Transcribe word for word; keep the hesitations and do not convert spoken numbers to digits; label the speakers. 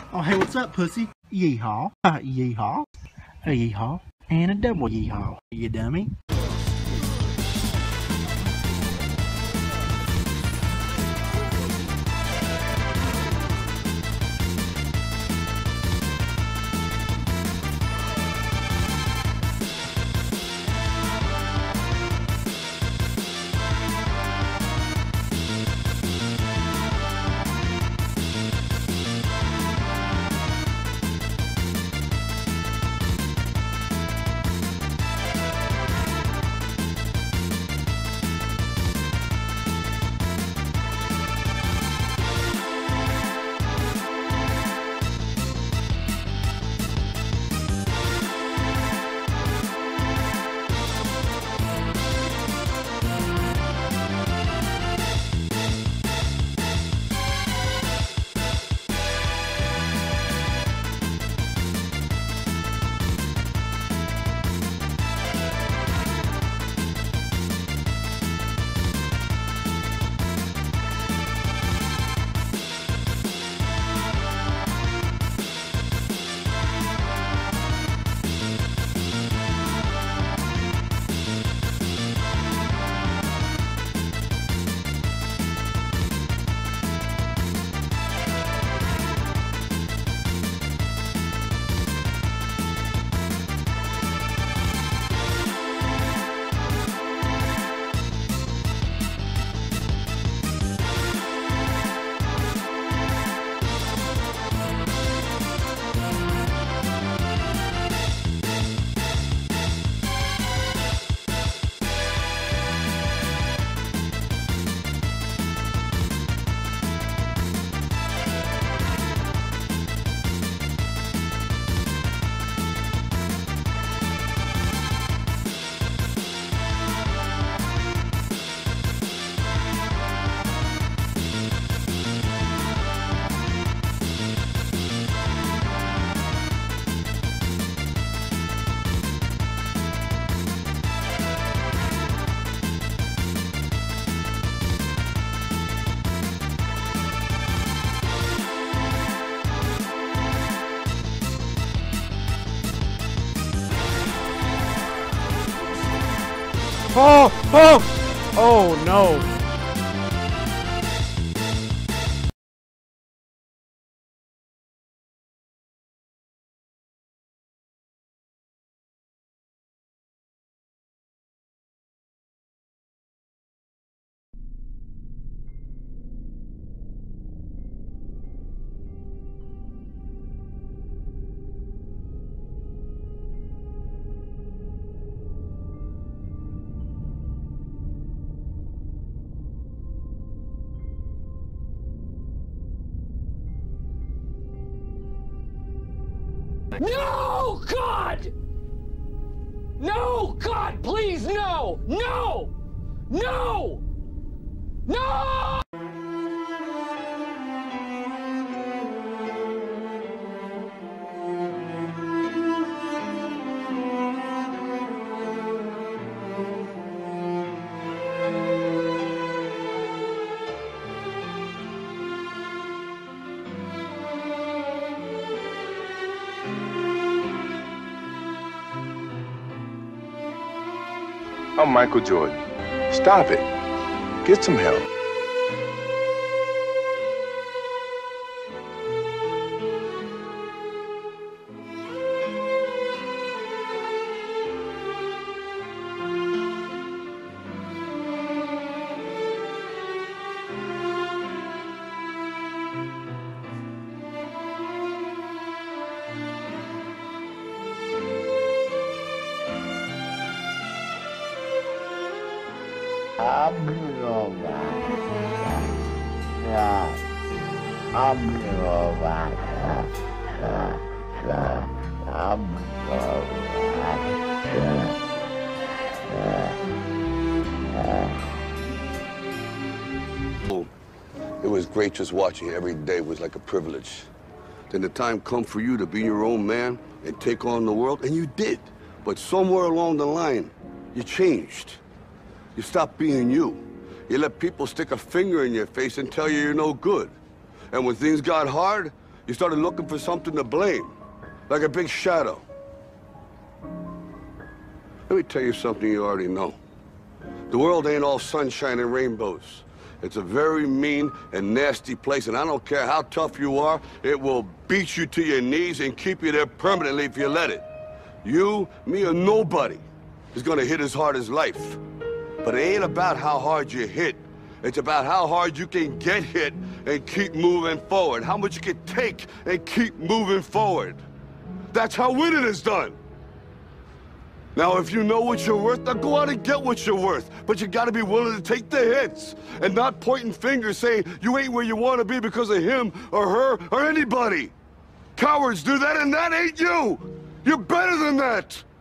Speaker 1: Oh, hey, what's up, pussy? Yeehaw. Uh, yeehaw. A yeehaw. And a double yeehaw. You dummy.
Speaker 2: Oh! Oh! Oh no!
Speaker 3: No, God! No, God, please, no! No! No! No!
Speaker 4: I'm Michael Jordan. Stop it. Get some help.
Speaker 5: It was great just watching you. Every day was like a privilege. Then the time come for you to be your own man and take on the world, and you did. But somewhere along the line, you changed. You stopped being you. You let people stick a finger in your face and tell you you're no good. And when things got hard, You started looking for something to blame, like a big shadow. Let me tell you something you already know. The world ain't all sunshine and rainbows. It's a very mean and nasty place, and I don't care how tough you are, it will beat you to your knees and keep you there permanently if you let it. You, me, or nobody is gonna hit as hard as life. But it ain't about how hard you hit. It's about how hard you can get hit and keep moving forward. How much you can take and keep moving forward. That's how winning is done. Now, if you know what you're worth, now go out and get what you're worth. But you gotta be willing to take the hits and not pointing fingers saying you ain't where you wanna be because of him or her or anybody. Cowards do that, and that ain't you. You're better than that.